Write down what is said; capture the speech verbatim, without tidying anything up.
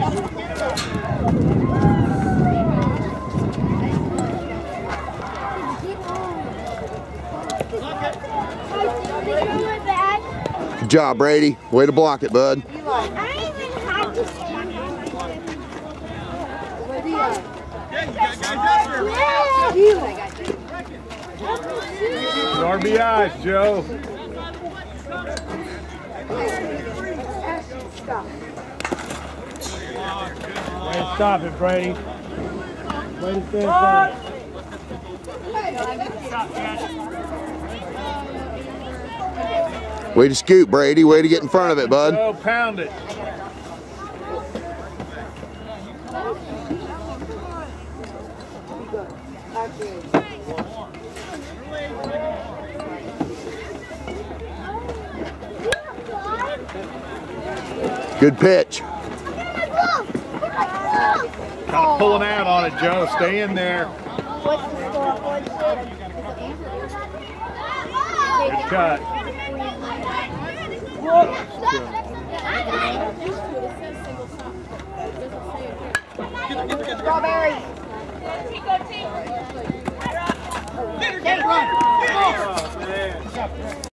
Good job, Brady. Way to block it, bud. R B Is, Joe. Way to stop it, Brady. Way to stay in Way to scoot, Brady. Way to get in front of it, bud. Joe, pound it. Good pitch. Kind of pulling out on it, Joe. Stay in there. What's the score? What's Good cut. Strawberry. Get her, get her, run.